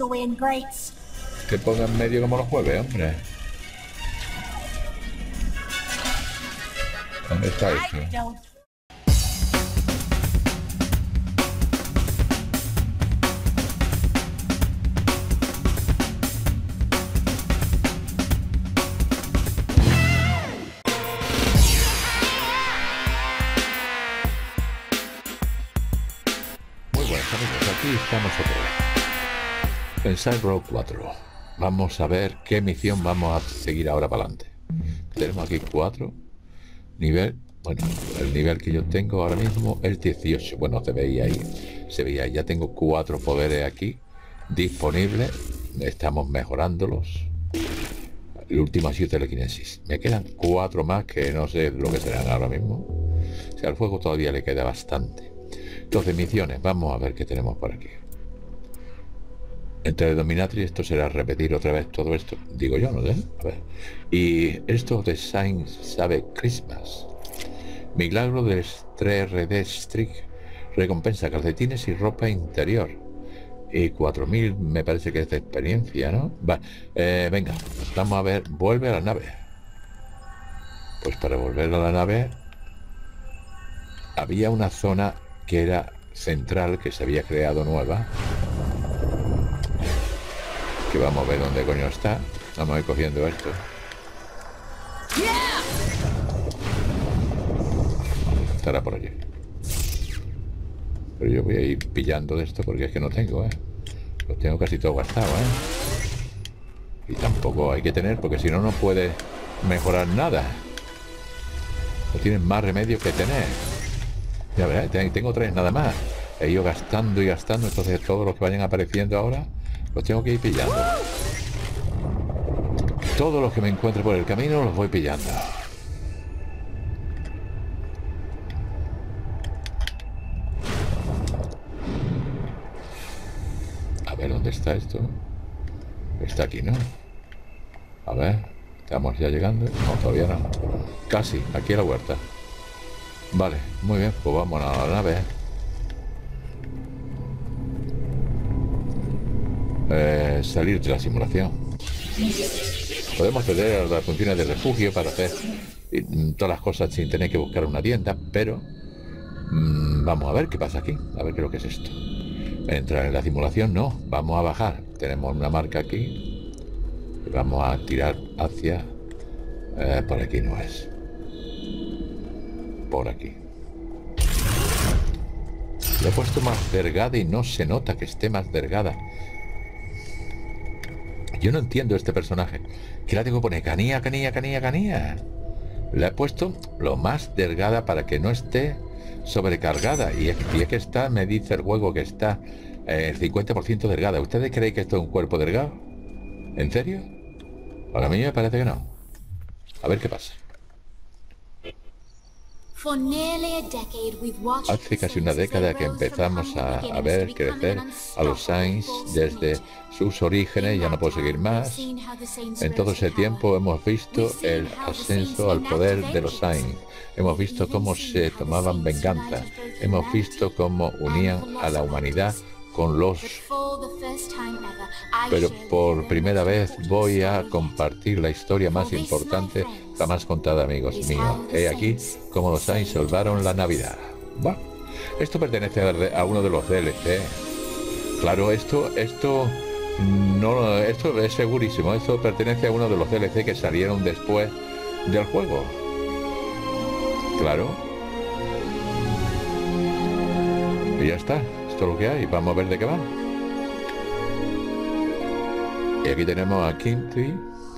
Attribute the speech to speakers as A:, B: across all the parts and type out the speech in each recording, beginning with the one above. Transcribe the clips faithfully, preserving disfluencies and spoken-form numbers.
A: Que ponga en medio como los jueves, hombre. ¿Dónde está esto? Aquí estamos otra vez en Saints Row cuatro. Vamos a ver qué misión vamos a seguir ahora para adelante. Tenemos aquí cuatro nivel. Bueno, el nivel que yo tengo ahora mismo es dieciocho. Bueno, se veía ahí, se veía ahí. Ya tengo cuatro poderes aquí disponibles. Estamos mejorándolos. El último ha sido telequinesis. Me quedan cuatro más que no sé lo que serán ahora mismo. O sea, al fuego todavía le queda bastante. Entonces, misiones, vamos a ver qué tenemos por aquí. Entre Dominatrix, esto será repetir otra vez todo esto, digo yo, ¿no? A ver. Y esto de Saints sabe Christmas. Milagro del tres R D Strict. Recompensa calcetines y ropa interior. Y cuatro mil me parece que es de experiencia, ¿no? Va, eh, venga, vamos a ver, vuelve a la nave. Pues para volver a la nave había una zona que era central, que se había creado nueva, que vamos a ver dónde coño está. Vamos a ir cogiendo esto. Estará por allí, pero yo voy a ir pillando de esto porque es que no tengo, ¿eh? Lo tengo casi todo gastado, ¿eh? Y tampoco hay que tener, porque si no, no puedes mejorar nada. No tienes más remedio que tener. Ya verás, tengo tres nada más. He ido gastando y gastando, entonces todos los que vayan apareciendo ahora los tengo que ir pillando. Todos los que me encuentre por el camino los voy pillando. A ver, ¿dónde está esto? Está aquí, ¿no? A ver, estamos ya llegando. No, todavía no. Casi, aquí a la huerta. Vale, muy bien, pues vamos a la nave. Eh, salir de la simulación. Podemos acceder a las funciones de refugio para hacer todas las cosas sin tener que buscar una tienda, pero mmm, vamos a ver qué pasa aquí, a ver qué es lo que es esto. Entrar en la simulación, no, vamos a bajar. Tenemos una marca aquí y vamos a tirar hacia... Eh, por aquí no es. Por aquí. Le he puesto más delgada y no se nota que esté más delgada. Yo no entiendo este personaje. ¿Qué la tengo que poner? Canía, canía, canía, canía. Le he puesto lo más delgada para que no esté sobrecargada. Y es, y es que está, me dice el juego que está el eh, cincuenta por ciento delgada. ¿Ustedes creen que esto es un cuerpo delgado? ¿En serio? Para mí me parece que no. A ver qué pasa. Hace casi una década que empezamos a, a ver crecer a los Saints desde sus orígenes, ya no puedo seguir más. En todo ese tiempo hemos visto el ascenso al poder de los Saints. Hemos visto cómo se tomaban venganza. Hemos visto cómo unían a la humanidad con los... Pero por primera vez voy a compartir la historia más importante jamás contada, amigos míos. He aquí cómo los Saints salvaron la Navidad. Bah, esto pertenece a uno de los D L C. Claro, esto, esto, no, esto es segurísimo. Esto pertenece a uno de los D L C que salieron después del juego. Claro. Y ya está. Esto es lo que hay. Vamos a ver de qué va. Y aquí tenemos a Kinty,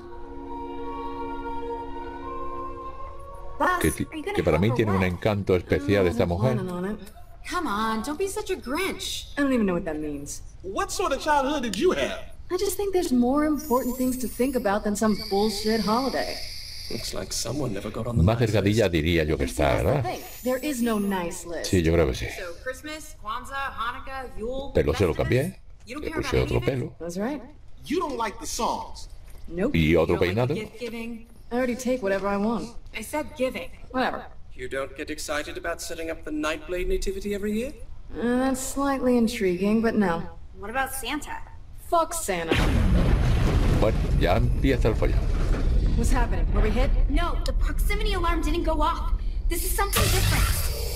A: que, que para mí tiene un encanto especial esta mujer.
B: Come on, don't be such a Grinch. I don't even know what that means.
C: What sort of childhood did you have?
B: I just think there's more important things to think about than some bullshit holiday.
C: Looks like someone never got on the
A: Más delgadilla diría yo que está, ¿verdad?
B: There is no nice list.
A: Sí, yo creo que sí.
D: So Christmas, Kwanzaa, Hanukkah, Yule.
A: Pelo se lo cambié. Le puse otro pelo.
B: That's right.
C: You don't like the songs.
B: Nope.
A: Y otro peinado.
D: Gift giving.
B: I already take whatever I want.
D: I said giving.
B: Whatever.
E: You don't get excited about setting up the Nightblade nativity every year?
B: Uh, that's slightly intriguing, but no.
D: What about Santa?
B: Fuck Santa.
A: Bueno, ya empieza el follón.
B: What's happening? Were we hit?
F: No, the proximity alarm didn't go off. This is something different.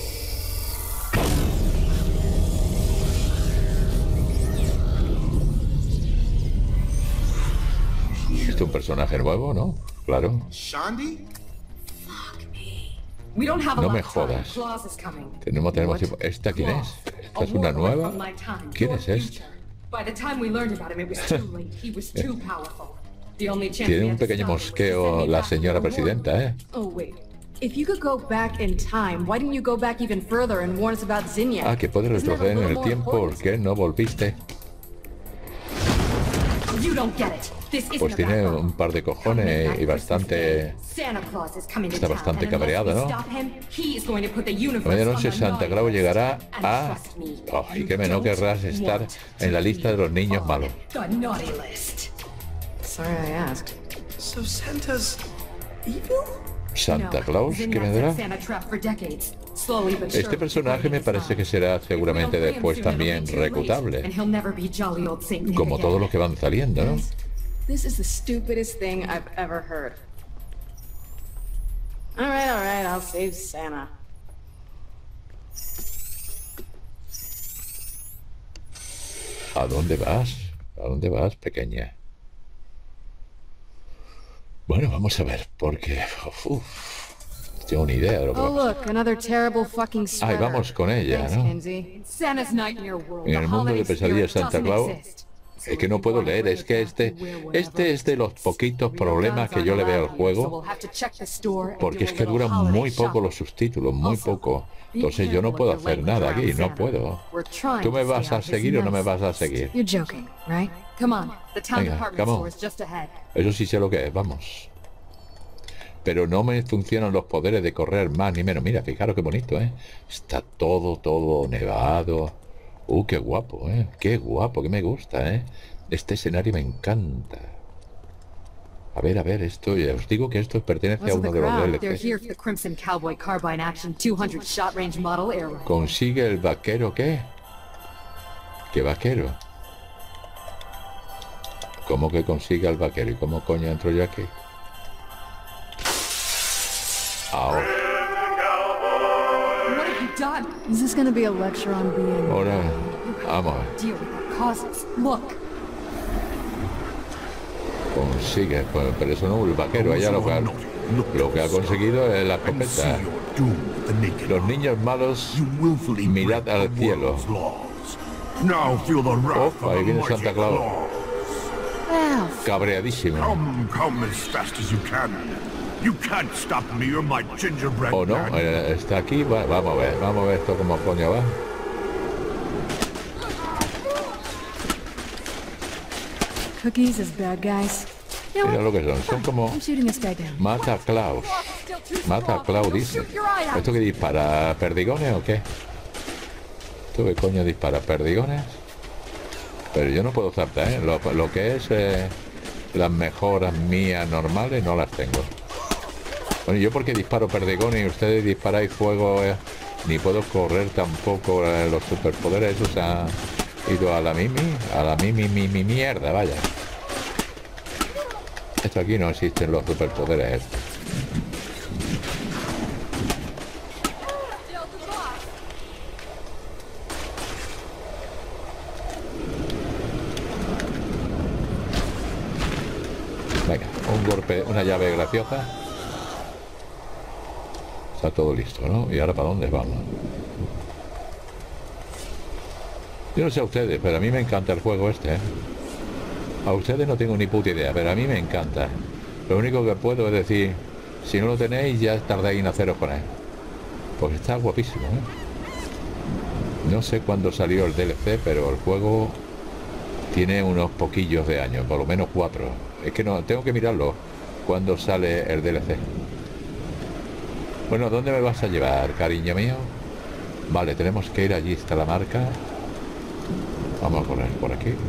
A: ¿Es un personaje nuevo, no? Claro.
C: Shandi?
B: We don't have a
A: No
B: lot
A: me
B: of time.
A: jodas.
B: Claus is coming.
A: Tenemos, tenemos
B: What?
A: tiempo. ¿Esta quién es? ¿Esta es
B: A
A: una
B: war
A: nueva?
B: from my time,
A: ¿Quién
B: your
A: es esta?
B: future. By the time we learned about him, it was too late. He was too powerful. The only chance
A: Tiene
B: we
A: un
B: had to
A: pequeño
B: stop him was to
A: mosqueo
B: send me
A: la
B: back to
A: señora
B: the war.
A: presidenta, ¿eh?
B: Oh, wait. If you could go back in time, why didn't you go back even further and warn us about Zinnia?
A: Ah, que puedes
B: Isn't that a
A: retroceder en
B: little
A: el
B: more
A: tiempo. ¿Por
B: important?
A: qué no volviste?
B: You don't get it. This isn't
A: Pues
B: about
A: tiene
B: love.
A: un par de
B: Come
A: cojones
B: midnight
A: y
B: Christmas
A: bastante...
B: Day, Santa Claus is coming to
A: está
B: town,
A: bastante
B: and unless
A: cabreado,
B: we
A: ¿no?
B: stop him, he is going to put the universe
A: Mañana
B: on
A: noche
B: the
A: Santa
B: naughty
A: Claus
B: list.
A: llegará
B: And
A: a...
B: trust me,
A: Oh, y
B: you
A: que me no
B: don't
A: querrás estar
B: want
A: en la
B: to
A: lista de
B: be
A: los niños
B: on
A: malos.
B: The naughty list. Sorry I asked.
E: So Santa's evil?
A: Santa
B: No,
A: Claus, ¿qué
B: Zinnia
A: vendrá?
B: set Santa trap for decades. Slowly but
A: Este
B: surely,
A: personaje me
B: breaking his
A: parece que
B: mind.
A: será
B: If we
A: seguramente
B: don't free him
A: después
B: soon, it'll
A: también
B: be too late,
A: reclutable.
B: and he'll never be jolly old Saint Nick
A: Como
B: again.
A: todos los que van saliendo, ¿no?
B: This is the stupidest thing I've ever heard. All right, all right, I'll save Santa.
A: ¿A dónde vas? ¿A dónde vas, pequeña? Bueno, vamos a ver, porque... Uf, no tengo ni idea de lo que
B: Oh,
A: vamos a
B: look, another terrible fucking sweater.
A: Ahí vamos con ella,
B: Thanks,
A: ¿no?
B: Kinsey. Santa's nightmare world.
A: En
B: The
A: el mundo de
B: holiday
A: pesadillas
B: spirit
A: Santa
B: doesn't
A: Claus,
B: exist.
A: es que no puedo leer, es que este, este es de los poquitos problemas que yo le veo al juego, porque es que duran muy poco los subtítulos, muy poco. Entonces yo no puedo hacer nada aquí, no puedo. ¿Tú me vas a seguir o no me vas a seguir?
B: You're joking, right? Come on, the town
A: Venga,
B: department
A: come on.
B: store is just ahead.
A: Eso sí sé lo que es, vamos. Pero no me funcionan los poderes de correr más ni menos. Mira, fijaros qué bonito, ¿eh? Está todo, todo nevado. Uh, qué guapo, ¿eh? Qué guapo, que me gusta, ¿eh? Este escenario me encanta. A ver, a ver, esto, ya os digo que esto pertenece a
B: What's with
A: uno
B: the
A: de los
B: crowd? They're
A: D L Cs.
B: here for the Crimson Cowboy Carbine Action two hundred shot range model air rifle.
A: ¿Consigue el vaquero qué? ¿Qué vaquero? ¿Cómo que consiga el vaquero? ¿Y cómo coño entro yo aquí? Ahora,
B: What have you done? Is this gonna be a lecture on being
A: ahora, vamos a ver.
B: deal with our causes? Look.
A: Consigue, pues, pero eso no es el vaquero, ella lo que ha, lo que ha conseguido es la escopeta. Los niños malos, mirad al cielo. Uf, ahí viene Santa Claus,
B: Well,
A: cabreadísimo.
G: Come, come as fast as you can. You can't stop me or my gingerbread
A: ¿O no?
G: man.
A: Eh, Está aquí, va- vamos a ver, vamos a ver esto como coño va.
B: cookies as bad guys. You know
A: Mira
B: what?
A: lo que son, son como
B: I'm shooting this guy down.
A: mata a Klaus. Mata a Klaus, dice. ¿Esto que dispara? ¿Perdigones o qué? ¿Esto qué coño dispara? ¿Perdigones? Pero yo no puedo saltar, ¿eh? Lo, lo que es eh, las mejoras mías normales no las tengo. Bueno, yo porque disparo perdigones y ustedes disparáis fuego, eh, ni puedo correr tampoco, eh, los superpoderes esos han ido a la mimi, a la mimi, mi, mi mierda, vaya. Esto aquí no existen los superpoderes estos. Venga, un golpe, una llave graciosa. Está todo listo, ¿no? ¿Y ahora para dónde vamos? Yo no sé a ustedes, pero a mí me encanta el juego este, ¿eh? A ustedes no tengo ni puta idea, pero a mí me encanta. Lo único que puedo es decir, si no lo tenéis, ya tardáis en haceros con él. Pues está guapísimo, ¿eh? No sé cuándo salió el D L C, pero el juego tiene unos poquillos de años, por lo menos cuatro. Es que no, tengo que mirarlo cuando sale el D L C. Bueno, ¿dónde me vas a llevar, cariño mío? Vale, tenemos que ir allí, está la marca. Vamos a correr por aquí.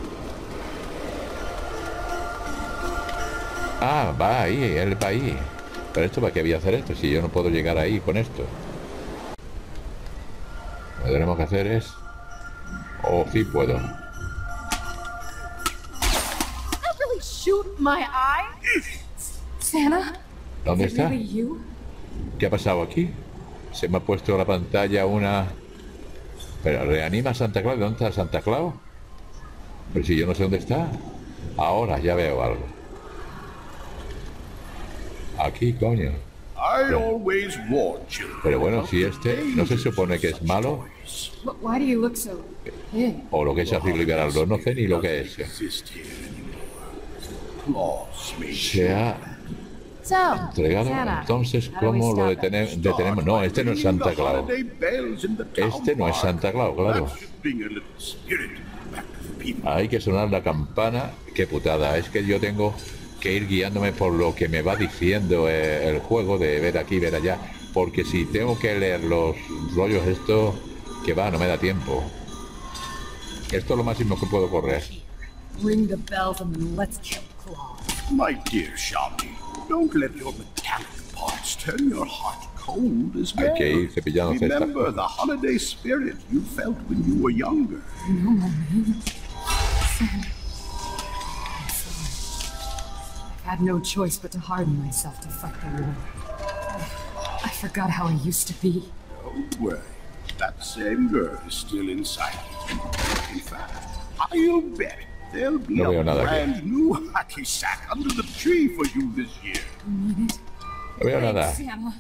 A: Ah, va ahí, él va ahí. Pero esto, ¿para qué voy a hacer esto? Si yo no puedo llegar ahí con esto. Lo que tenemos que hacer es... Oh, sí puedo.
B: shoot my eye? Santa?
A: ¿Dónde
B: Is it
A: está?
B: really you?
A: ¿Qué ha pasado aquí? Se me ha puesto la pantalla una... Pero reanima a Santa Claus. ¿Dónde está Santa Claus? Pero si yo no sé dónde está. Ahora ya veo algo. Aquí, coño.
G: I always warned you.
A: Pero bueno, si este no se supone que es malo,
B: But why do you look so big?
A: o lo que es así liberarlo, no sé ni lo que es.
G: Exist here anymore. Claws made
A: Se ha
B: So,
A: entregado.
B: Santa,
A: Entonces,
B: how do we
A: ¿cómo lo
B: stop it?
A: detene- detenemos? No, este no es Santa Claus. Este no es Santa Claus, claro. Hay que sonar la campana. Qué putada. Es que yo tengo que ir guiándome por lo que me va diciendo eh, el juego, de ver aquí, ver allá. Porque si tengo que leer los rollos estos, que va, no me da tiempo. Esto es lo máximo que puedo correr.
B: Ring the bells and then let's kill Claus.
G: My dear Shami, don't let your metallic parts turn your heart cold as
A: Hay
G: well.
A: que ir cepillándose estas
G: Remember
A: cosas.
G: the holiday spirit you felt when you were younger.
B: I had no choice but to harden myself to fight the war. I forgot how I used to be.
G: Don't worry, that same girl is still inside you. In fact, I'll bet there'll be
A: No veo
G: a
A: nada aquí.
G: brand new hacky sack under the tree for you this year.
A: No veo nada.
B: Santa.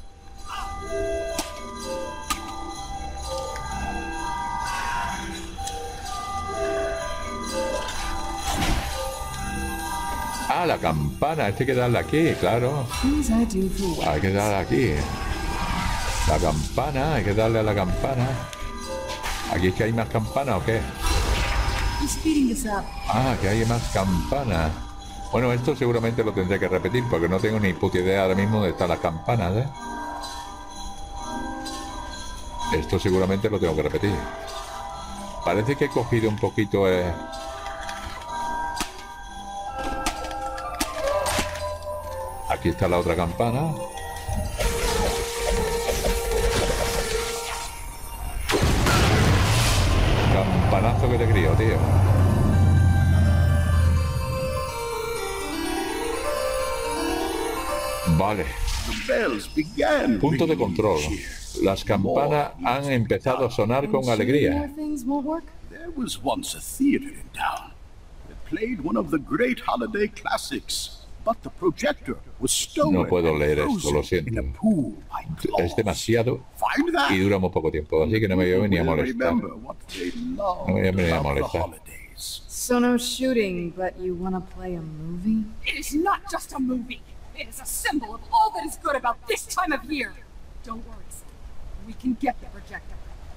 A: Ah, la campana. Este hay que darle aquí, claro.
B: Things I do for
A: Hay que darle aquí. La campana, hay que darle a la campana. ¿Aquí es que hay más campana o qué?
B: He's speeding this up.
A: Ah, que hay más campana. Bueno, esto seguramente lo tendré que repetir porque no tengo ni puta idea ahora mismo de están las campanas, ¿eh? Esto seguramente lo tengo que repetir. Parece que he cogido un poquito... Eh... Aquí está la otra campana. Campanazo que te crío, tío. Vale.
G: The bells began
A: Punto de
G: ringing
A: control.
G: this year.
A: Las campanas han empezado a sonar con
B: More
A: alegría.
B: things won't work?
G: There was once a theater in town that played one of the great holiday classics, but the projector was stolen
A: No puedo
G: and
A: leer esto, lo
G: frozen in a
A: siento.
G: pool by claws.
A: Es demasiado
G: Find that.
A: y dura muy poco tiempo, así que no me voy a venir a
G: We'll
A: molestar.
G: remember what they loved
A: No voy a venir a
G: about the
A: molestar.
G: holidays.
B: So no shooting, but you want to play a movie?
D: It is not just a movie. It is a symbol of all that is good about this time of year. Don't worry, Sam. We can get the projector.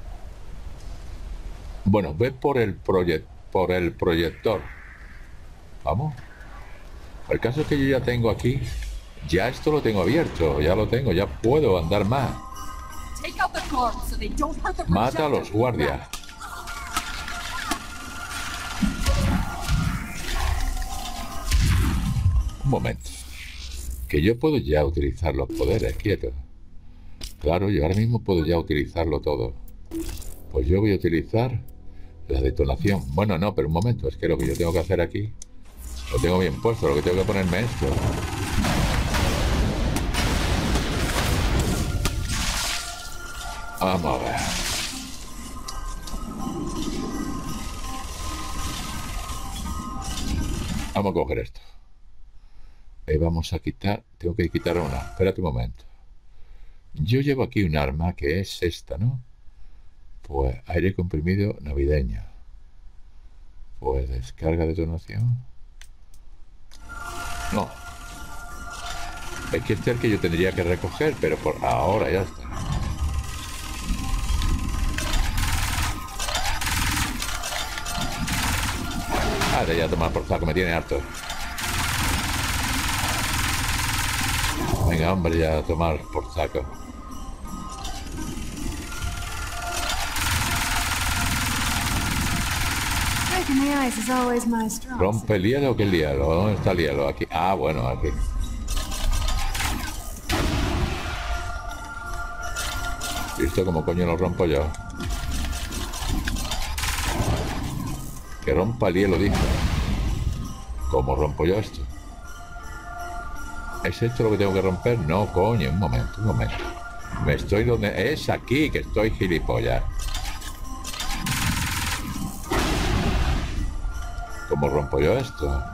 A: Bueno, ve por el proyec por el proyector. Vamos. El caso es que yo ya tengo aquí. Ya esto lo tengo abierto. Ya lo tengo. Ya puedo andar más.
D: Take out the guards so they don't hurt the
A: Mata a
D: projector.
A: los guardias. Un momento. Que yo puedo ya utilizar los poderes, quieto. Claro, yo ahora mismo puedo ya utilizarlo todo. Pues yo voy a utilizar la detonación. Bueno, no, pero un momento. Es que lo que yo tengo que hacer aquí lo tengo bien puesto. Lo que tengo que ponerme es esto. Vamos a ver. Vamos a coger esto. Y vamos a quitar... Tengo que quitar una. Espérate un momento. Yo llevo aquí un arma que es esta, ¿no? Pues aire comprimido navideño. Pues descarga detonación. No. Es que este es el que yo tendría que recoger, pero por ahora ya está. Ahora ya tomar por saco, me tiene harto. Venga, hombre, ya a tomar por saco.
B: Breaking the ice is always my strong suit.
A: ¿Rompe el hielo o qué el hielo? ¿Dónde está el hielo? Aquí. Ah, bueno, aquí. ¿Y esto cómo coño lo rompo yo? Que rompa el hielo, dice. ¿Cómo rompo yo esto? ¿Es esto lo que tengo que romper? No, coño, un momento, un momento. Me estoy donde... Es aquí que estoy gilipollas. ¿Cómo rompo yo esto?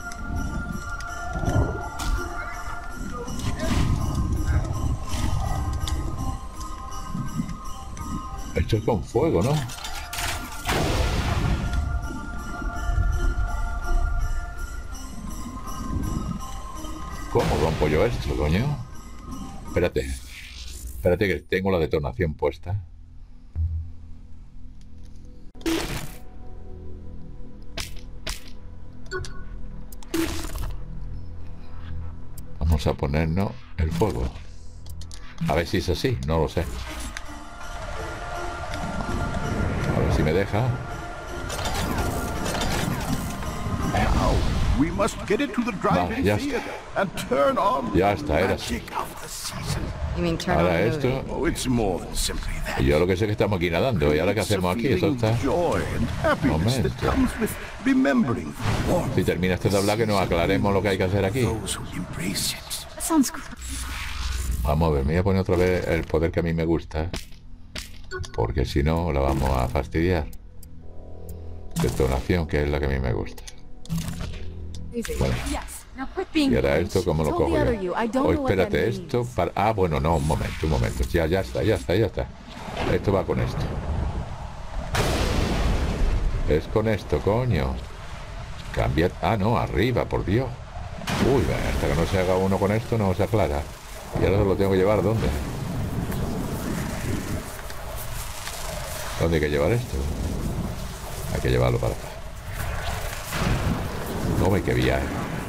A: Esto es con fuego, ¿no? ¿Cómo rompo yo esto, coño? Espérate. Espérate que tengo la detonación puesta. Vamos a ponernos el fuego. A ver si es así, no lo sé. A ver si me deja.
G: We must get it to the
A: Vale,
G: drive-in
A: ya
G: theater
A: está.
G: and turn on
A: Ya
G: the
A: está, era así.
G: magic of the season.
B: You mean turn on
A: Ahora
B: the
A: esto...
B: movie?
G: Oh, it's more than simply that.
A: Yo lo que sé es que estamos aquí nadando. ¿Y ahora qué
G: It's a
A: hacemos aquí? Eso
G: feeling
A: está...
G: of joy and happiness that
A: Momento.
G: comes with remembering the warmth
A: Si termina este de hablar, que nos aclaremos lo que hay que hacer aquí.
G: of those who embrace it.
B: That sounds cr-
A: Vamos a ver, me voy a poner otra vez el poder que a mí me gusta. Porque si no, la vamos a fastidiar. Detonación, que es la que a mí me gusta. Bueno,
D: Yes. Now quit being
A: y ahora esto, ¿cómo lo cojo yo? Oh, espérate, esto para... Ah, bueno, no, un momento, un momento. Ya, ya está, ya está, ya está. Esto va con esto. Es con esto, coño. Cambia... Ah, no, arriba, por Dios. Uy, hasta que no se haga uno con esto no se aclara. Y ahora lo tengo que llevar, ¿dónde? ¿Dónde hay que llevar esto? Hay que llevarlo para acá. No ve que viaje.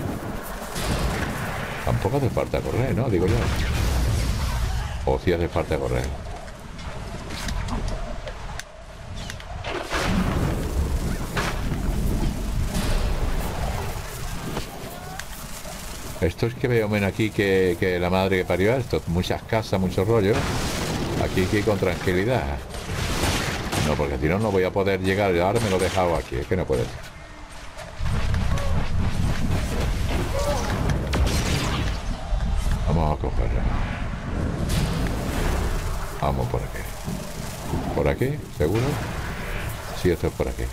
A: Tampoco hace falta correr, ¿no? Digo yo. O si hace falta correr. Esto es que veo menos aquí que, que la madre que parió esto. Muchas casas, muchos rollos. Aquí hay que ir con tranquilidad. No, porque si no, no voy a poder llegar. Ahora me lo he dejado aquí. Es que no puede ser. Vamos a cogerlo. Vamos por aquí. ¿Por aquí? ¿Seguro? Sí, esto es por aquí.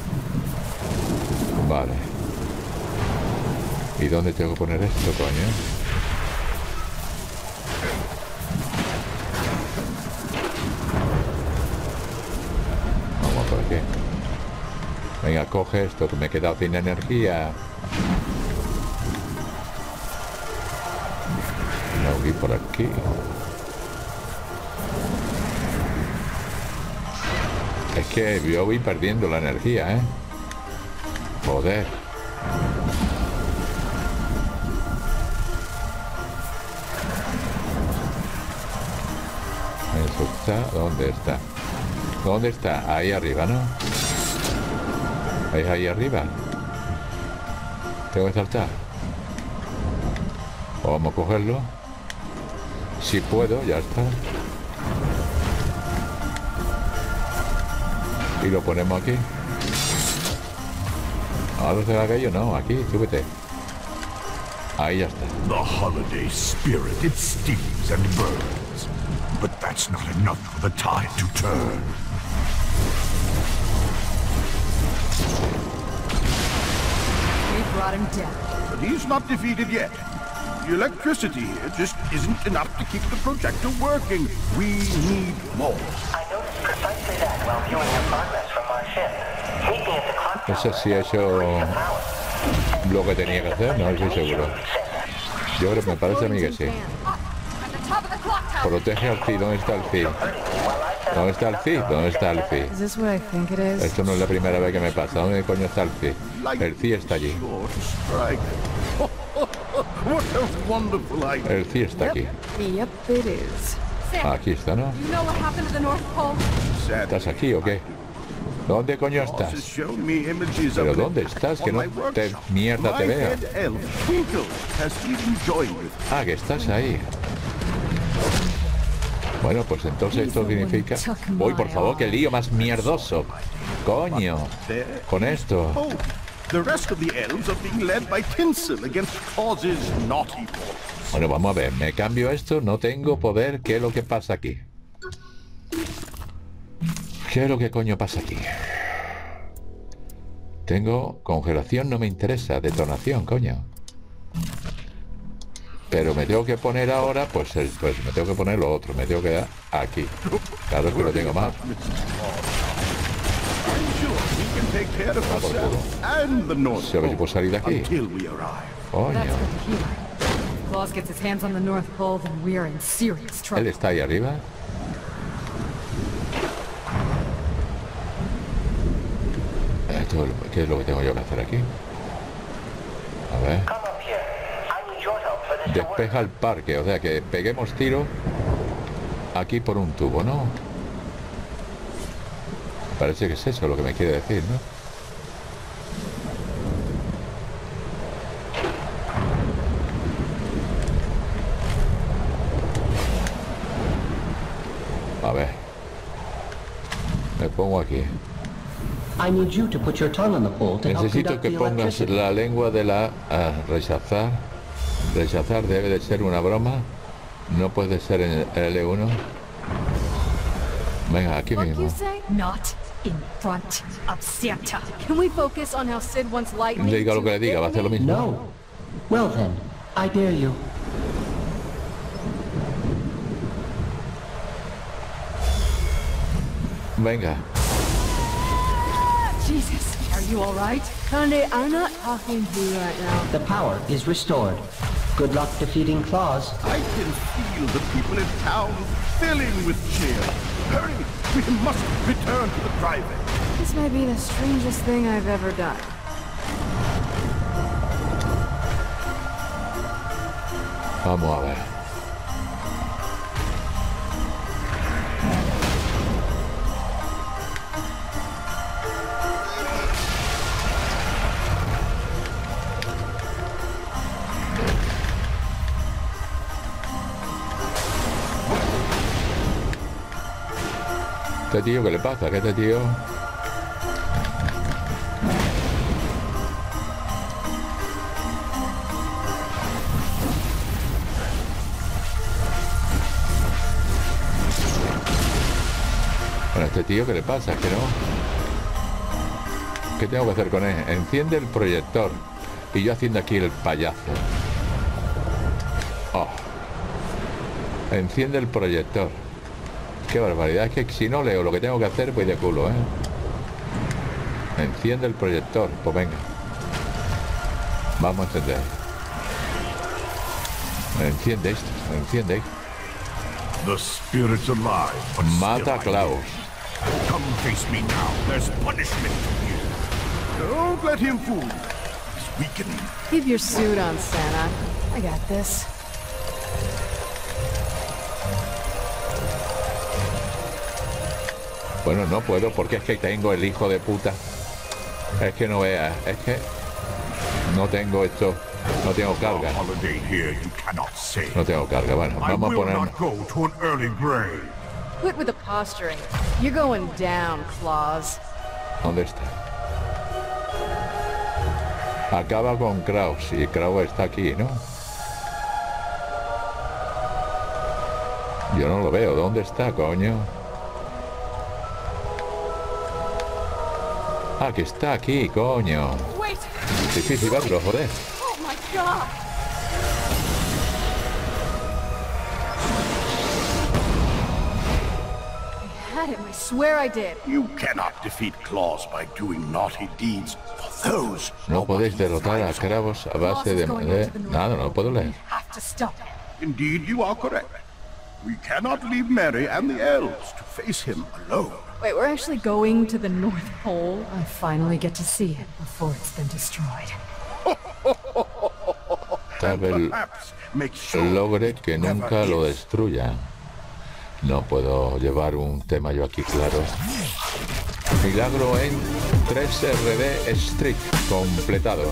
A: Vale. ¿Y dónde tengo que poner esto, coño? Vamos por aquí. Venga, coge esto, que me he quedado sin energía. No, voy por aquí. Es que yo voy perdiendo la energía, ¿eh? Joder. Eso está. ¿Dónde está? ¿Dónde está? Ahí arriba, ¿no? ¿Es ahí arriba? Tengo que saltar. Vamos a cogerlo. Si puedo, ya está. Y lo ponemos aquí. Ahora se haga yo, no, aquí, súbete. Ahí ya está.
G: The holiday spirit, it stings and burns. But that's not enough for the tide to turn.
D: We brought him down.
G: But he's not defeated yet. The electricity here just isn't enough to keep the projector working. We need more.
H: I noticed precisely that while viewing your progress from our ship. Sneaking into contact
A: No sé si he hecho lo que tenía que hacer, no estoy seguro. Yo creo que me parece a mí que sí.
D: At the top of the clock tower.
A: Protege al Cid, ¿dónde está el Cid? ¿Dónde está el Cid? ¿Dónde está el Cid?
B: Is this what I think it is?
A: Esto no es la primera vez que me pasa. ¿Dónde coño está el Cid? El Cid está allí.
G: Sure to strike. What a wonderful idea.
A: El Cid está aquí.
B: Yep, it is.
D: Sam,
A: Aquí está, ¿no?
D: you know what happened to the North Pole?
A: ¿Estás aquí o qué? ¿Dónde coño
G: Boss has
A: estás?
G: shown me images
A: ¿Pero
G: of it
A: dónde estás? Que
G: on
A: no
G: my
A: te
G: workshop.
A: mierda te
G: My
A: veo.
G: head elf, Twinkle, has even joined with me.
A: Ah, que estás ahí. Bueno, pues entonces esto significa... Voy, por favor, qué lío más mierdoso. Coño. Con esto.
G: Oh, The rest of the elves are being led by Tinsel against Claus's naughty boys.
A: Bueno, vamos a ver. Me cambio esto. No tengo poder. ¿Qué es lo que pasa aquí? ¿Qué es lo que coño pasa aquí? Tengo congelación, no me interesa. Detonación, coño. Pero me tengo que poner ahora, pues, el, pues me tengo que poner lo otro. Me tengo que dar aquí. Claro, es que lo tengo mal. Ah, por culo. Si a ver si puedo salir de aquí. Coño.
B: Claus gets his hands on the North Pole, then we are in serious
A: Él
B: trouble.
A: está ahí arriba. Esto, ¿qué es lo que tengo yo que hacer aquí? A ver. Despeja el parque, o sea que peguemos tiro aquí por un tubo, ¿no? Parece que es eso lo que me quiere decir, ¿no? A ver. Me pongo aquí. Necesito que pongas la lengua de la uh, rechazar. Rechazar debe de ser una broma. No puede ser en el L uno. Venga, aquí mismo.
B: Not in front of Santa. Can we focus on how Sid wants lightning?
A: Le diga lo que le diga, va a hacer lo mismo.
I: No. Well then, I dare you.
A: Venga.
B: Jesus, are you all right? Honey, I'm not talking to you right now.
I: The power is restored. Good luck defeating Claus.
G: I can feel the people in town filling with cheer. Hurry! We must return to the private.
B: This may be the strangest thing I've ever done.
A: Vamos a ver. Este tío, ¿qué le pasa? ¿Qué este tío? Bueno, este tío, ¿qué le pasa? Es que no. ¿Qué tengo que hacer con él? Enciende el proyector. Y yo haciendo aquí el payaso. Oh. Enciende el proyector. Qué barbaridad, es que si no leo lo que tengo que hacer, voy de culo, ¿eh? Enciende el proyector, pues venga. Vamos a encender. Enciende esto, enciende esto.
G: The spirit's alive, but
A: Mata a Klaus.
G: Come face me now. There's punishment here. Don't let him fool you. He's weakening.
B: Keep your suit on, Santa. I got this.
A: Bueno, no puedo porque es que tengo el hijo de puta. Es que no veas, es que no tengo esto, no tengo carga. No tengo carga, bueno, vamos a poner.
B: Quit with the posturing. You're going down, Claus.
A: ¿Dónde está? Acaba con Kraus y Kraus está aquí, ¿no? Yo no lo veo, ¿dónde está, coño? Ah, que está aquí, coño. Difícil verlo, joder.
D: Oh my God.
B: I had him, I swear I did.
G: You cannot defeat Claus by doing naughty deeds. For those
A: No podéis derrotar a Kraus a base de... de... Nada, no lo puedo leer.
D: Have to stop him.
G: Indeed, you are correct. We cannot leave Mary and the elves to face him alone.
B: Wait, we're actually going to the North Pole? I finally get to see it before it's been destroyed.
A: Tal vez logre que nunca lo destruya. No puedo llevar un tema yo aquí, claro. Milagro en tres R D Street completado.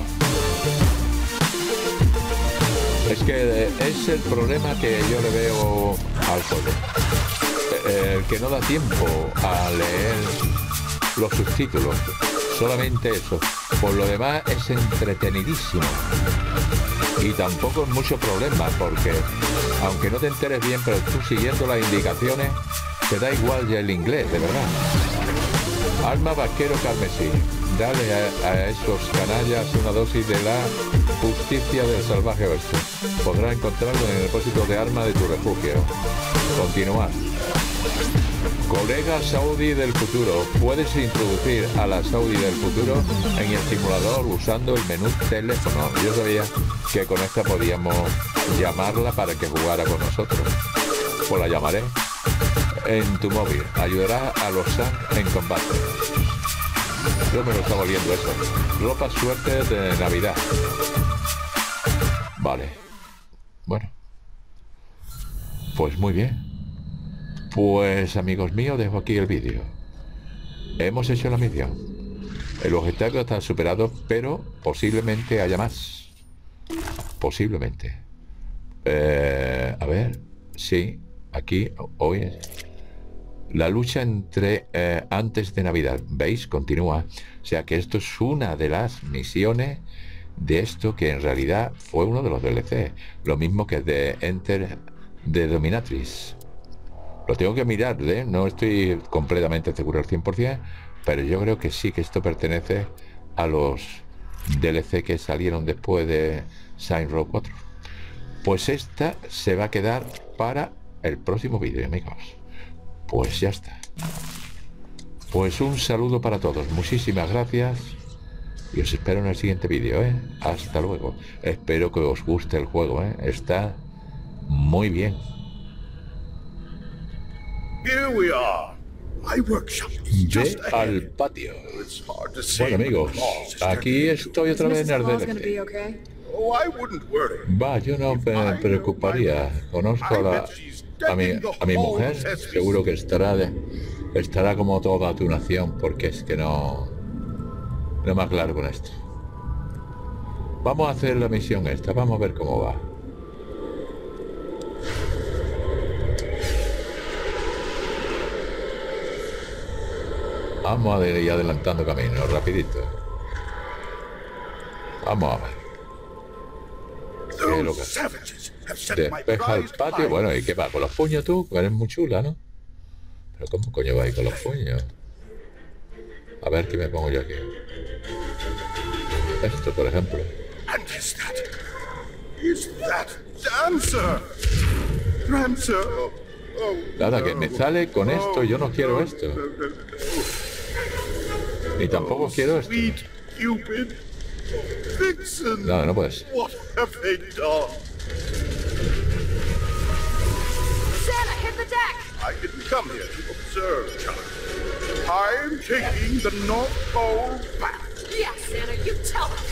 A: Es que es el problema que yo le veo al juego. El que no da tiempo a leer los subtítulos. Solamente eso. Por lo demás es entretenidísimo. Y tampoco es mucho problema, porque aunque no te enteres bien, pero tú siguiendo las indicaciones, te da igual ya el inglés, de verdad. Alma vaquero carmesí. Dale a, a esos canallas una dosis de la justicia del salvaje oeste. Podrás encontrarlo en el depósito de armas de tu refugio. Continuar. Colega Saudi del futuro. Puedes introducir a la Saudi del futuro en el simulador usando el menú teléfono. Yo sabía que con esta podíamos llamarla para que jugara con nosotros. Pues la llamaré en tu móvil. Ayudará a los San en combate. Yo me lo está volviendo eso. Ropa suerte de Navidad. Vale. Bueno. Pues muy bien. Pues amigos míos, dejo aquí el vídeo. Hemos hecho la misión. El objetivo está superado, pero posiblemente haya más. Posiblemente. Eh, a ver. Sí, aquí hoy es la lucha entre eh, antes de Navidad. ¿Veis? Continúa. O sea que esto es una de las misiones de esto que en realidad fue uno de los D L C. Lo mismo que de Enter de Dominatrix. Lo tengo que mirar, ¿eh? No estoy completamente seguro al cien por cien, pero yo creo que sí que esto pertenece a los D L C que salieron después de Saints Row cuatro. Pues esta se va a quedar para el próximo vídeo, amigos. Pues ya está. Pues un saludo para todos. Muchísimas gracias. Y os espero en el siguiente vídeo, ¿eh? Hasta luego. Espero que os guste el juego, ¿eh? Está muy bien.
G: Here we are. My workshop is just
A: Ve al patio. Bueno, amigos, aquí estoy otra vez en el D L C.
G: Oh, I wouldn't worry.
A: Va, yo no me preocuparía. Conozco a, la, a, mi, a mi mujer. Seguro que estará de, estará como toda tu nación, porque es que no... No me aclaro con esto. Vamos a hacer la misión esta. Vamos a ver cómo va. Vamos a ir adelantando camino, rapidito. Vamos a ver. ¿Qué es lo que... Despeja el patio. Bueno, ¿y qué va? ¿Con los puños tú? Eres muy chula, ¿no? Pero ¿cómo coño va ahí con los puños? A ver qué me pongo yo aquí. Esto, por ejemplo.
G: And is that... Is that Dancer? Dancer. Oh, oh,
A: Nada, que me sale con esto. Yo no quiero esto. Ni tampoco quiero esto.
G: Sweet Cupid. Vixen.
A: No, no puedes.
G: What have they done?
D: Santa, hit the deck!
G: I didn't come here to observe, child. I'm taking the North Pole back.
D: Yeah, Santa, you tell them!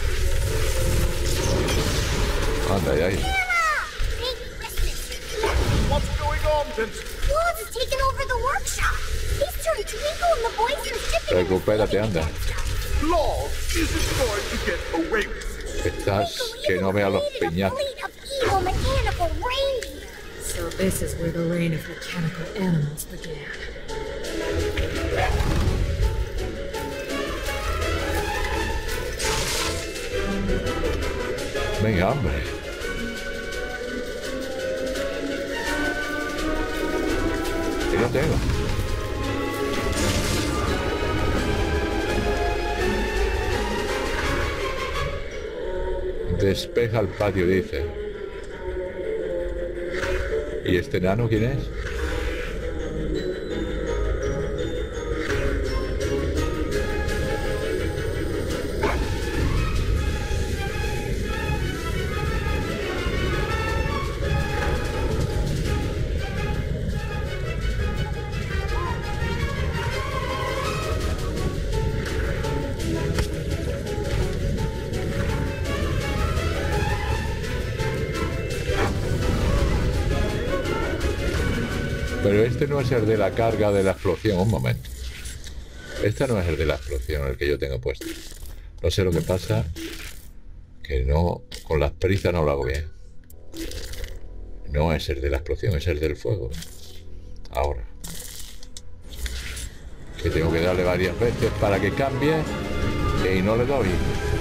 A: Anda, ahí, ahí.
F: Santa! Big Christmas!
G: What's going on, Vincent?
F: Claus has taken over the workshop! He's turned Twinkle and the boys are shipping
A: Recupérate, anda.
G: Claus isn't going to get away with this.
A: Estás que no vea los piñatos.
F: evil mechanical reindeer.
B: So this is where the reign of mechanical animals began.
A: Venga, hombre. Y lo tengo. Despeja el patio, dice. ¿Y este enano quién es? Pero este no es el de la carga de la explosión. Un momento. Este no es el de la explosión, el que yo tengo puesto. No sé lo que pasa. Que no, con las prisas no lo hago bien. No es el de la explosión, es el del fuego. Ahora. Que tengo que darle varias veces para que cambie. Y no le doy.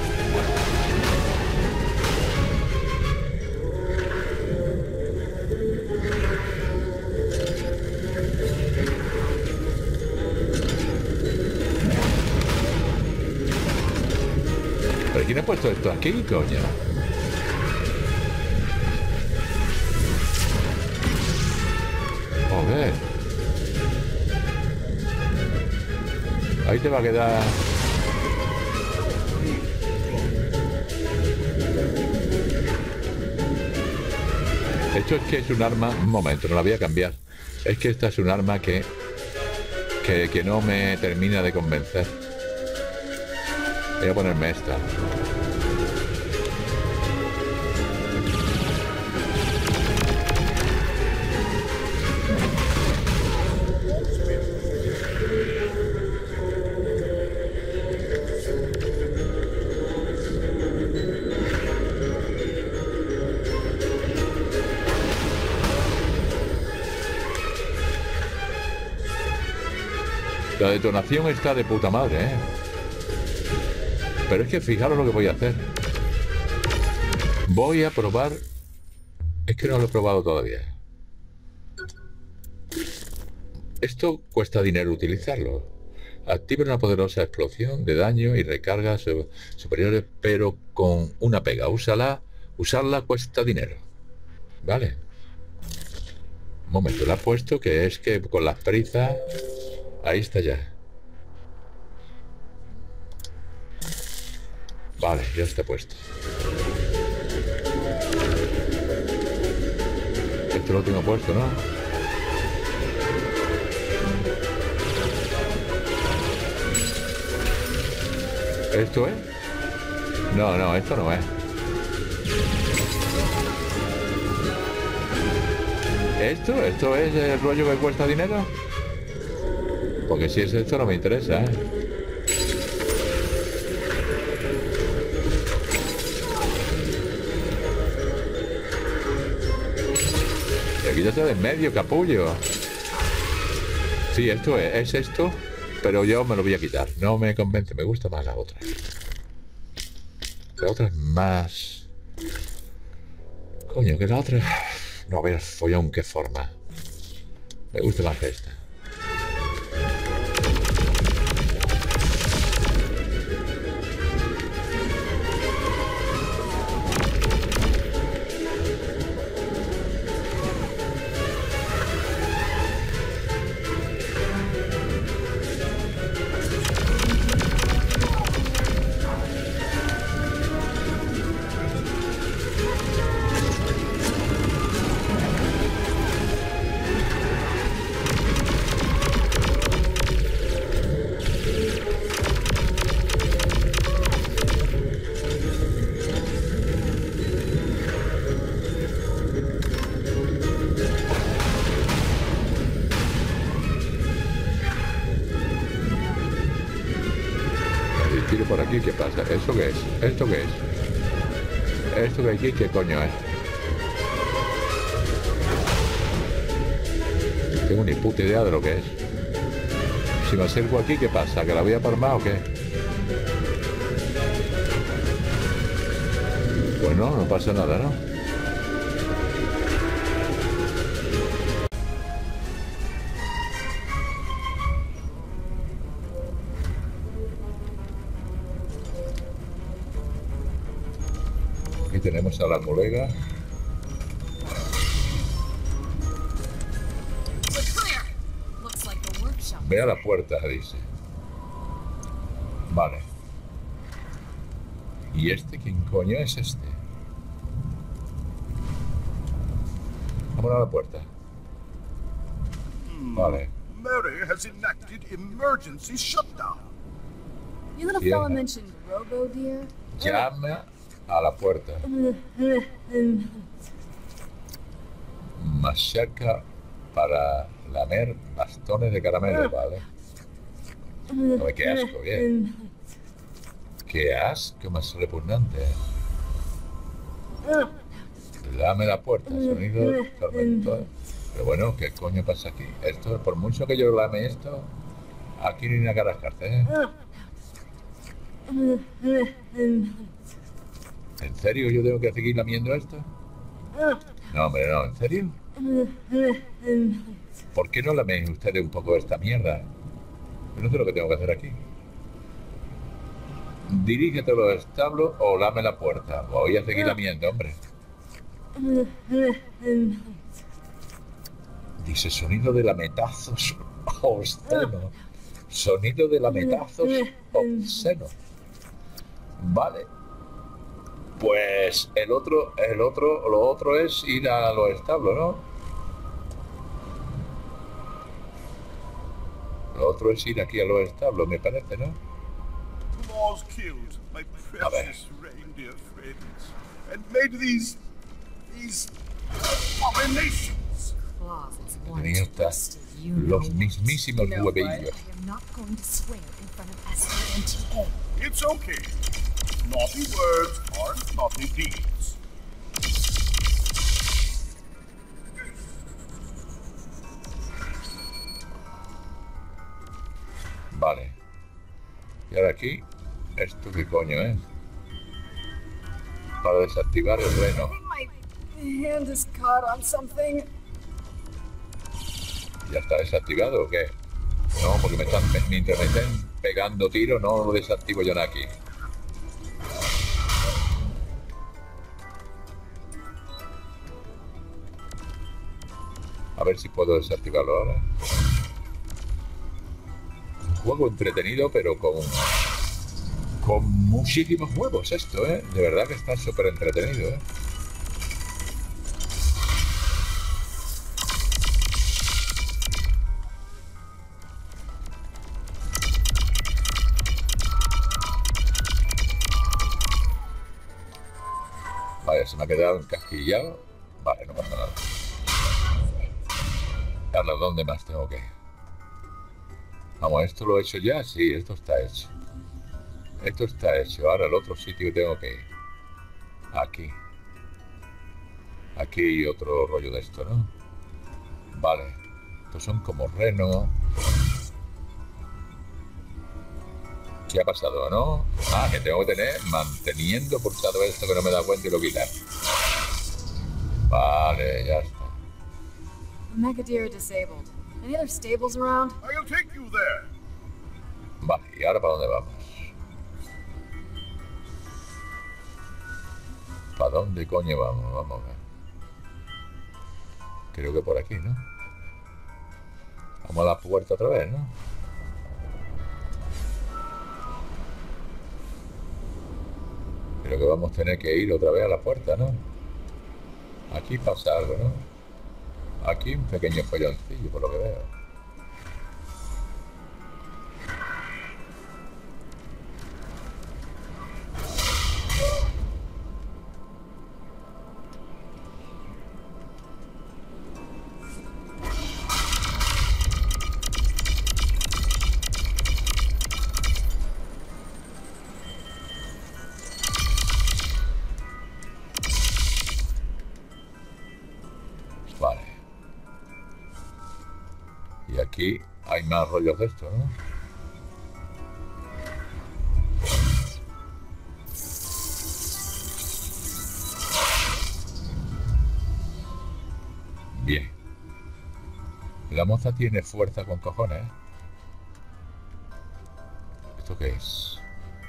A: ¿Pero quién ha puesto esto aquí, coño? Joder. Ahí te va a quedar. Esto es que es un arma. Un momento, no la voy a cambiar. Es que esta es un arma que, que, que no me termina de convencer. Voy a ponerme esta. La detonación está de puta madre, ¿eh? Pero es que fijaros lo que voy a hacer. Voy a probar... Es que no lo he probado todavía. Esto cuesta dinero utilizarlo. Activa una poderosa explosión de daño y recargas superiores, pero con una pega. Úsala. Usarla cuesta dinero. Vale. Un momento, la he puesto, que es que con las prisas... Ahí está ya. Vale, ya está puesto. Esto lo tengo puesto, ¿no? ¿Esto es? No, no, esto no es. ¿Esto? ¿Esto es el rollo que cuesta dinero? Porque si es esto no me interesa, ¿eh? Y quítate de en medio, capullo. Sí, esto es, es esto, pero yo me lo voy a quitar. No me convence, me gusta más la otra. La otra es más... Coño, que la otra... No veas follón qué forma. Me gusta más que esta. Por aquí, ¿qué pasa? ¿Eso qué es? ¿Esto qué es? ¿Esto que hay aquí qué coño es? No tengo ni puta idea de lo que es. Si me acerco aquí, ¿qué pasa? ¿Que la voy a palmar o qué? Pues no, no pasa nada, ¿no? Tenemos a la colega. Ve a la puerta, dice. Vale. ¿Y este quién coño es este? Vamos a la puerta. Vale.
G: Mary has enacted emergency shutdown.
J: Your little fella mentioned Robo, dear.
A: Llama a la puerta. Machaca para lamer bastones de caramelo, ¿vale? No, qué asco, bien. Qué asco más repugnante. Dame la puerta, sonido tormentoso. Pero bueno, ¿qué coño pasa aquí? Esto, por mucho que yo lame esto, aquí ni una carascarte, ¿eh? ¿En serio yo tengo que seguir lamiendo esto? No, hombre, no, ¿en serio? ¿Por qué no lamen ustedes un poco esta mierda? Yo no sé lo que tengo que hacer aquí. Dirígete a los establos o lame la puerta. Voy a seguir lamiendo, hombre. Dice sonido de lametazos obsceno. Sonido de lametazos obsceno. Vale. Pues el otro, el otro, lo otro es ir a los establos, ¿no? Lo otro es ir aquí a los establos, me parece, ¿no? A ver. Tenía hasta los mismísimos huevillos.
G: It's okay. Naughty words aren't naughty deeds.
A: Vale. Y ahora aquí, ¿esto qué coño es? Para desactivar el reno.
J: My hand is caught on something.
A: ¿Ya está desactivado o qué? No, porque me están, mientras me estén pegando tiros, no lo desactivo yo aquí. A ver si puedo desactivarlo ahora. Un juego entretenido, pero con con muchísimos huevos esto, ¿eh? De verdad que está súper entretenido, ¿eh? Vale, se me ha quedado encasquillado. Vale, no pasa nada. Ahora, ¿dónde más tengo que ir? Vamos, ¿esto lo he hecho ya? Sí, esto está hecho. Esto está hecho. Ahora el otro sitio que tengo que ir. Aquí. Aquí hay otro rollo de esto, ¿no? Vale. Estos son como renos. ¿Qué ha pasado, no? Ah, que tengo que tener manteniendo pulsado esto que no me da cuenta y lo quitar. Vale, ya está.
J: Mecha Deer disabled. Any other stables around?
G: I'll take you there.
A: Vale, ¿y ahora para dónde vamos? ¿Para dónde coño vamos? Vamos a ver. Creo que por aquí, ¿no? Vamos a la puerta otra vez, ¿no? Creo que vamos a tener que ir otra vez a la puerta, ¿no? Aquí pasa algo, ¿no? Aquí un pequeño folloncillo, por lo que veo. Y aquí hay más rollos de esto, ¿no? Bien. La moza tiene fuerza con cojones, ¿eh? ¿Esto qué es?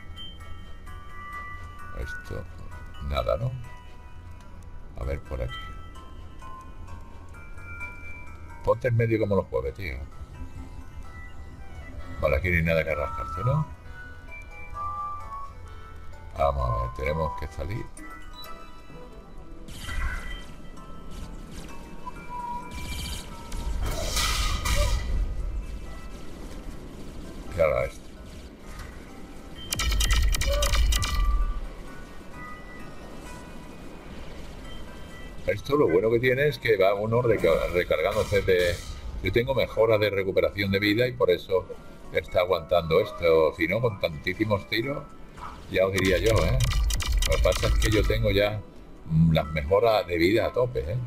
A: Esto... nada, ¿no? A ver por aquí. Ponte en medio como los jueves, tío. Vale, aquí no hay nada que rascarse, ¿no? Vamos a ver, tenemos que salir. ¿Qué hará esto? Esto lo bueno que tiene es que va uno recargándose de... Yo tengo mejora de recuperación de vida y por eso está aguantando esto. Si no, con tantísimos tiros, ya os diría yo, ¿eh? Lo que pasa es que yo tengo ya las mejoras de vida a tope, ¿eh?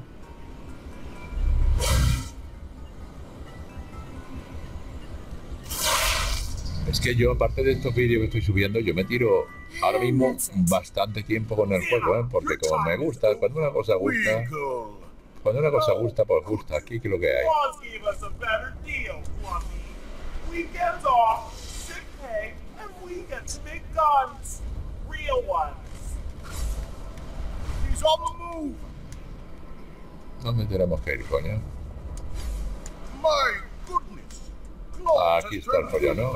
A: Es que yo, aparte de estos vídeos que estoy subiendo, yo me tiro ahora mismo bastante tiempo con el juego, ¿eh? Porque como me gusta, cuando una cosa gusta, cuando una cosa gusta, pues gusta. Aquí, ¿qué es lo que hay? ¿Dónde tenemos que ir, coño? Aquí está el pollo, ¿no?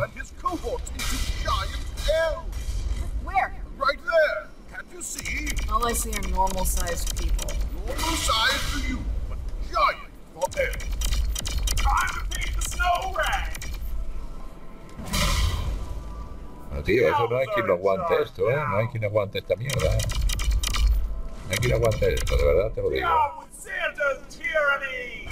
J: Where?
G: Right there. Can't you see?
J: All I see are normal-sized people.
G: Normal size for you, but giant for them. Time to paint the snow rag.
A: Bueno, tío, eso no hay quien lo aguante esto, ¿eh? No hay quien aguante esta mierda, ¿eh? No hay quien aguante esto, de verdad te lo digo.
C: Santa's tyranny!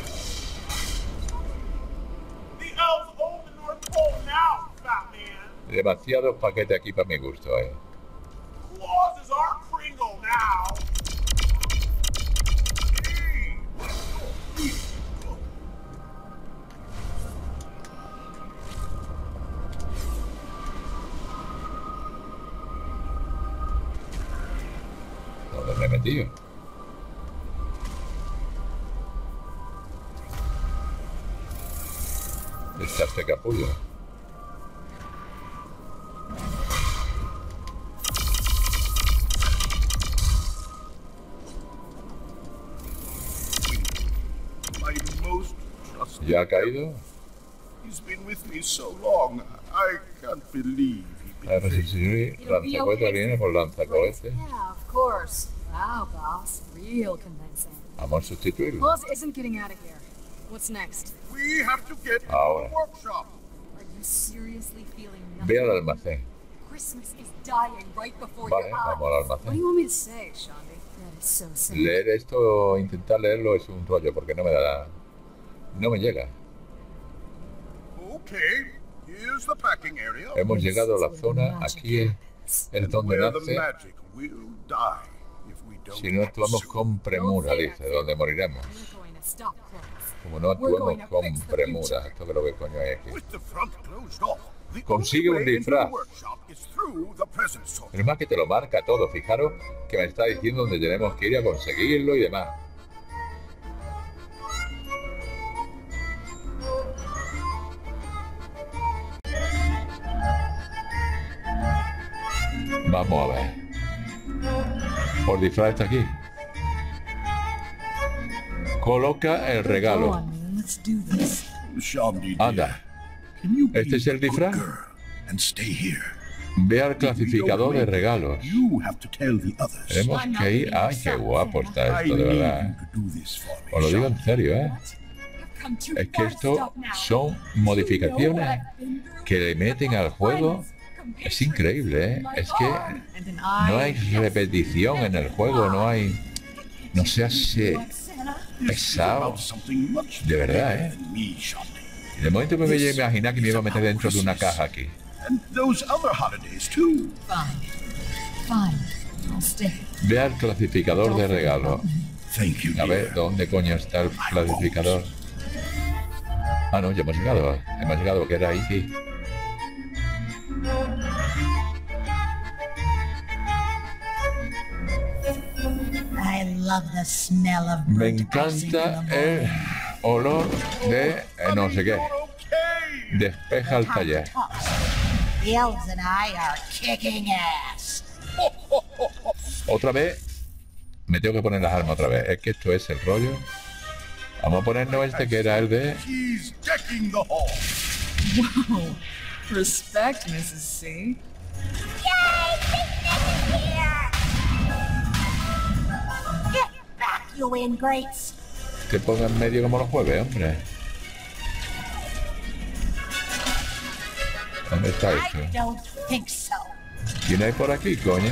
C: The elves own the North Pole now, Batman!
A: Demasiados paquetes aquí para mi gusto, ¿eh?
C: Claus is our Pringle now!
A: ¿Dónde me he metido? Está este capullo. ¿Ya ha caído? A ver si sí, lanzacohetes viene por lanzacohetes. Vamos a sustituirlo.
J: Claus isn't getting out of here. What's next?
G: We have to get
A: Ahora.
G: to the workshop.
J: Are you seriously feeling nothing?
A: Ve al almacén.
J: Christmas is dying right before
A: Vale,
J: your eyes.
A: vamos al
J: What do
A: almacén.
J: you want me to say, Shandi? That is so sad.
A: Leer esto, intentar leerlo es un rollo porque no me da... No me llega.
G: Okay, here's the packing area.
A: Hemos llegado a la zona, aquí es, es donde
G: Where the
A: nace.
G: magic will die if we don't
A: Si no actuamos con premura, dice, donde moriremos.
J: We're going to stop Claus.
A: Como no actuemos con premura, esto que lo que coño hay aquí.
G: With the front closed off, the
A: Consigue
G: only
A: un
G: way into
A: disfraz.
G: the workshop is through the present store.
A: Pero más que te lo marca todo, fijaros que me está diciendo dónde tenemos que ir a conseguirlo y demás. Vamos a ver. Por disfraz está aquí. Coloca el regalo.
G: Shandi,
A: Anda.
G: can you
A: Este es el
G: be a
A: disfraz.
G: good girl and stay here?
A: Ve al clasificador de regalos.
G: You have to tell the others.
A: Tenemos que ir... ¡Ay, qué guapo está
G: I
A: esto, de
G: need
A: verdad!
G: you
A: ¿eh?
G: to do this for me,
A: Os lo digo en
G: Shandi.
A: serio, ¿eh?
J: You've come too
A: Es que
J: far to
A: esto
J: stop now.
A: son modificaciones que le meten al juego. Es increíble, ¿eh? Es que no hay repetición en el juego, no hay... No se hace pesado.
G: About something much
A: De verdad,
G: bigger
A: ¿eh?
G: than me, Shandi.
A: De momento me voy a imaginar que me iba a meter dentro de una caja aquí.
G: And those other holidays too.
B: Fine. Fine. I'll stay.
A: Ve al clasificador de regalos.
G: Thank you,
A: A ver,
G: dear.
A: ¿dónde coño está el clasificador? Ah, no, ya hemos llegado. Hemos llegado, que era ahí, sí.
F: I love the smell of
A: Me
F: burnt icing in
A: encanta
F: the
A: el olor de eh, no sé qué. Despeja el taller.
F: The elves and I are kicking ass.
A: Otra vez. Me tengo que poner las armas otra vez. Es que esto es el rollo. Vamos a ponernos este que era el de...
G: He's decking the hall.
B: Whoa. Respect, Missus C.
F: Yay! Picnic is here! Get back, you ingrates!
A: Que ponga en medio como los jueves, hombre. ¿Dónde está esto?
F: I don't think so.
A: ¿Quién hay por aquí, coño?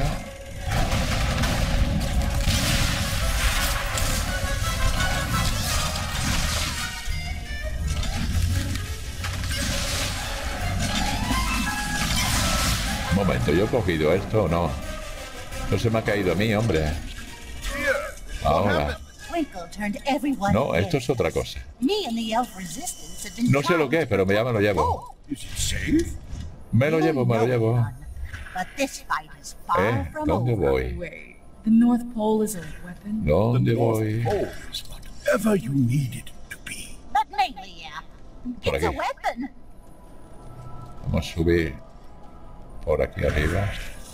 A: Un momento, ¿yo he cogido esto o no? Esto se me ha caído a mí, hombre. Ahora.
F: Twinkle turned everyone
A: No,
F: in.
A: esto es otra cosa.
F: Me and the elf resistance have been
A: No sé lo
F: found.
A: que es, pero ya me lo llevo.
F: Oh,
G: Is it safe?
A: Me lo llevo, me lo llevo.
F: But this fight is far
A: Eh,
F: from
A: ¿dónde
F: over.
A: voy?
J: Wait, the North Pole is a weapon?
A: ¿Dónde
G: The North
A: voy?
G: Pole is whatever you need it to be.
F: But mainly, yeah.
A: Por
F: It's a
A: aquí.
F: weapon.
A: Vamos a subir por aquí arriba.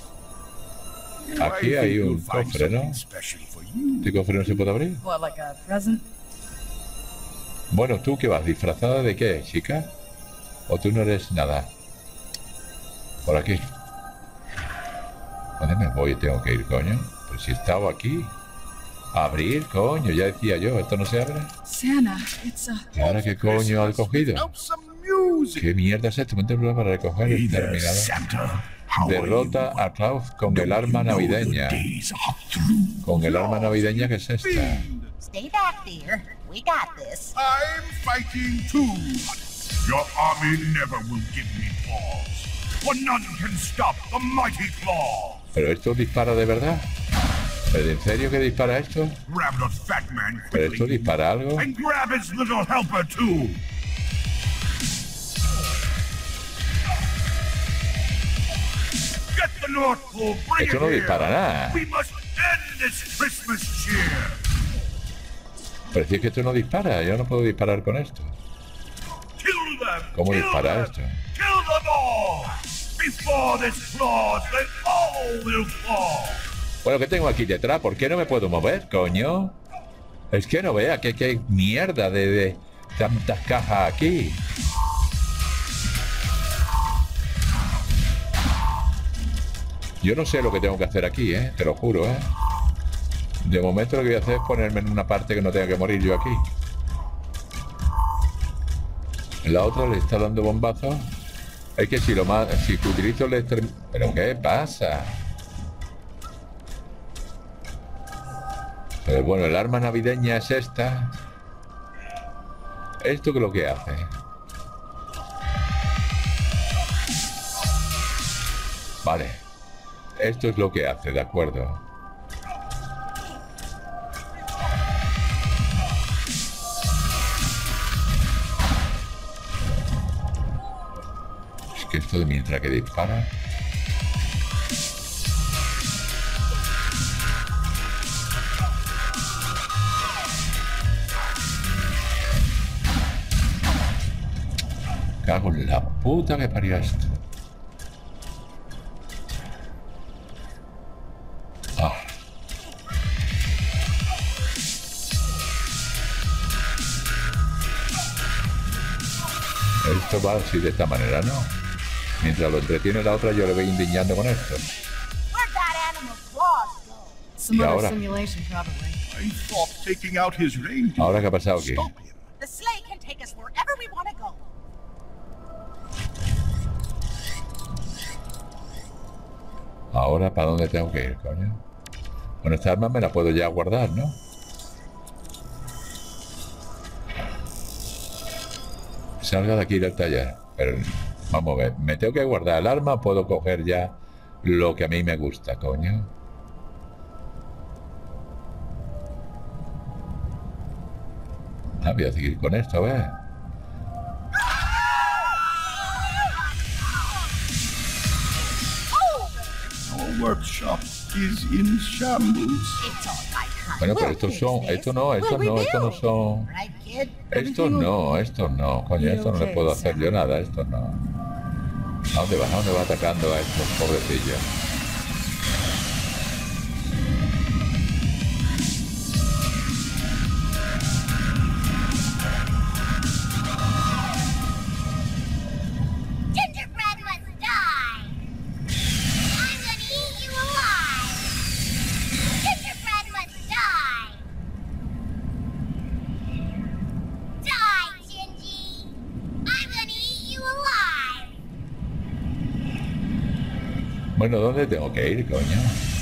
A: Aquí
G: I
A: hay
G: think
A: un
G: you'll find
A: cofre, ¿no?
G: something special for you.
A: ¿Este cofre no se puede abrir?
J: What, like a present?
A: Bueno, ¿tú qué vas? ¿Disfrazada de qué, chica? ¿O tú no eres nada? Por aquí. ¿Dónde me voy? Tengo que ir, coño. Pero si estaba aquí. Abrir, coño. Ya decía yo, ¿esto no se abre?
J: Santa, it's a...
A: ¿Y ahora qué coño has cogido?
G: Help some music.
A: ¿Qué mierda es esto? Me tengo para recoger
G: Hey
A: el
G: there,
A: terminador.
G: Santa. How are
A: Derrota
G: you?
A: a Klaus con
G: Don't
A: el arma
G: you know the
A: navideña.
G: days are through?
A: Con el arma navideña que es esta.
F: Stay back, dear. We got this.
C: I'm fighting too. Your army never will give me pause, for none can stop the mighty claw.
A: ¿Pero esto dispara de verdad? ¿Pero en serio que dispara esto?
C: Grab the fat man
A: ¿Pero esto
C: quickly,
A: dispara algo?
C: and grab his little helper too. Get the North Pole, bring
A: Esto
C: it
A: no
C: here.
A: dispara nada.
C: We must end this Christmas cheer.
A: Pero si es que esto no dispara, yo no puedo disparar con esto.
C: Kill them.
A: ¿Cómo
C: kill
A: dispara
C: them,
A: esto?
C: Kill them all. Before this claws, they all will fall.
A: Bueno, ¿qué tengo aquí detrás? ¿Por qué no me puedo mover, coño? Es que no vea que qué mierda de, de tantas cajas aquí. Yo no sé lo que tengo que hacer aquí, ¿eh? Te lo juro, ¿eh? De momento lo que voy a hacer es ponerme en una parte que no tenga que morir yo aquí. La otra le está dando bombazos. Es que si lo más... Si utilizo el... extrem- ¿Pero qué pasa? Pero bueno, el arma navideña es esta. ¿Esto qué es lo que hace? Vale. Esto es lo que hace, de acuerdo. Es que esto de mientras que dispara... Cago en la puta que parió esto. Ah. Esto va así de esta manera, ¿no? Mientras lo entretiene la otra, yo le voy indignando con esto.
F: Where'd that animal's claws go?
J: Some
A: Y
J: other
A: ahora-
J: simulation, probably.
G: I thought taking out his reindeer.
A: Ahora, ¿qué ha pasado aquí?
G: Stop him.
F: The sleigh can take us wherever we want to go.
A: Ahora, ¿para dónde tengo que ir, coño? Bueno, esta arma me la puedo ya guardar, ¿no? Salga de aquí del taller. Pero, vamos a ver, me tengo que guardar el arma, puedo coger ya lo que a mí me gusta, coño. Ah, voy a seguir con esto, a ver.
G: Our workshop is in shambles.
F: It's all right, hon.
A: Bueno, pero
F: We'll
A: estos
F: fix
A: son,
F: this.
A: estos no, estos
F: We'll
A: no, estos no
F: rebuild.
A: son...
F: Right, kid?
A: Estos no, estos no, coño, esto no le puedo hacer yo nada, estos no. ¿A dónde va? ¿A dónde va atacando a estos pobrecillos?
F: Gingerbread must die. I'm gonna eat you alive. Gingerbread must die. Die, Gingy. I'm gonna eat you alive.
A: Bueno, ¿dónde tengo que ir, coño?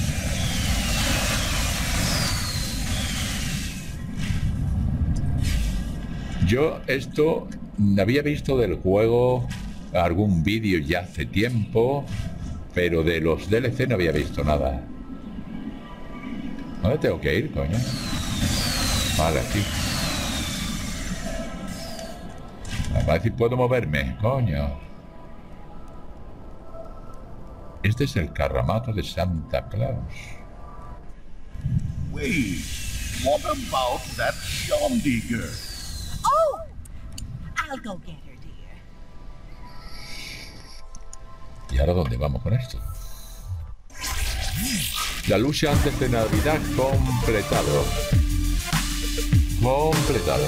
A: Yo esto había visto del juego algún vídeo ya hace tiempo, pero de los D L C no había visto nada. ¿Dónde tengo que ir, coño? Vale, aquí. A ver si puedo moverme, coño. Este es el carramato de Santa Claus.
G: Wait, what about that Shaundi girl?
K: Oh! I'll go get her, dear.
A: ¿Y ahora dónde vamos con esto? La lucha antes de Navidad completado. Completado.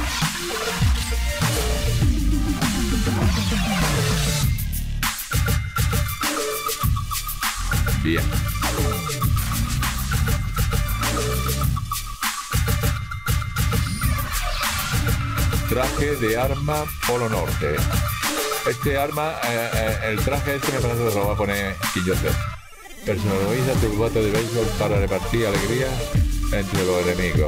A: Bien. Traje de arma Polo Norte. Este arma, eh, eh, el traje este me parece que lo va a poner Quillote. Personaliza tu bate de béisbol para repartir alegría entre los enemigos.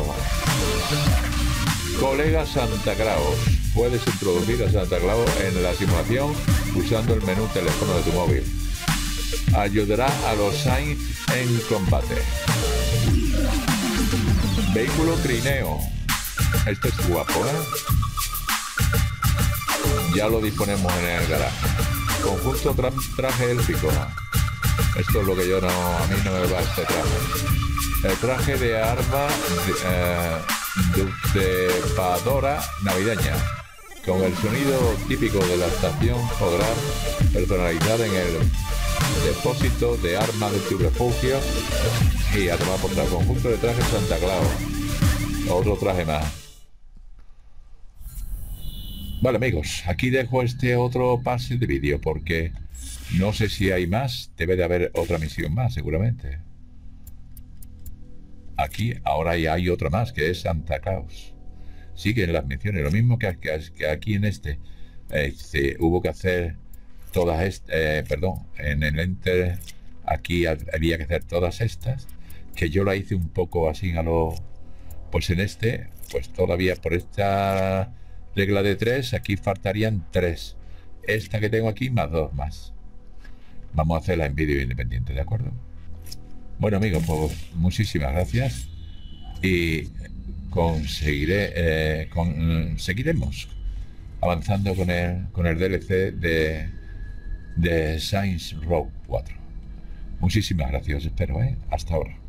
A: Colega Santa Claus. Puedes introducir a Santa Claus en la simulación usando el menú teléfono de tu móvil. Ayudará a los Saints en combate. Vehículo trineo. Este es guapo, ¿eh? Ya lo disponemos en el garaje. Conjunto tra traje élfico. Esto es lo que yo no... A mí no me va este traje. El traje de arma eh, dulcepadora navideña. Con el sonido típico de la estación podrás personalizar en el depósito de armas de tu refugio y a tomar por el conjunto de trajes Santa Claus. Otro traje más. Vale, amigos, aquí dejo este otro pase de vídeo porque no sé si hay más. Debe de haber otra misión más, seguramente. Aquí ahora ya hay otra más, que es Santa Claus. Siguen las misiones, lo mismo que, que, que aquí en este. Este hubo que hacer todas estas, eh, perdón, en el Enter aquí había que hacer todas estas, que yo la hice un poco así a lo... Pues en este, pues todavía por esta regla de tres, aquí faltarían tres. Esta que tengo aquí más dos más. Vamos a hacerla en vídeo independiente, ¿de acuerdo? Bueno, amigos, pues muchísimas gracias y conseguiré, eh, con, seguiremos avanzando con el, con el D L C de, de Saints Row cuatro. Muchísimas gracias, espero, ¿eh? Hasta ahora.